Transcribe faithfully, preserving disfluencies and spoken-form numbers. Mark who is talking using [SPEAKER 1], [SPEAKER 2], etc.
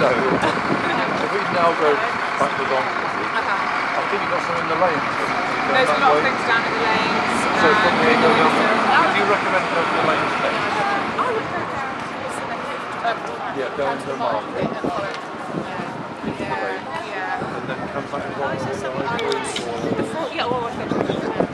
[SPEAKER 1] no. If we now go backwards on, uh-huh. I think you've got some in the lanes.
[SPEAKER 2] There's a lot of things down in the lanes.
[SPEAKER 1] So from here, go down. Would you recommend going to the lanes next?
[SPEAKER 2] I would go down to
[SPEAKER 1] yeah, down to the market.
[SPEAKER 2] Yeah.
[SPEAKER 1] And then come back and go on the side.
[SPEAKER 2] Yeah, well, I think